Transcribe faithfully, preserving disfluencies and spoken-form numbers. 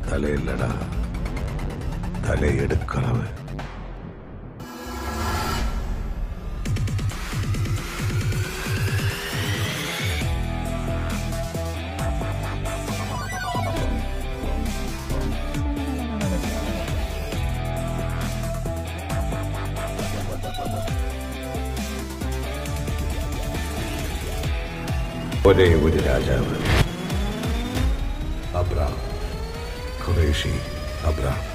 തലയില്ലടാ, തലയെടുക്കളവ്. ഒരേ ഒരു രാജാവ്, അബ്രാം, ഖുറൈശി അബ്രാം.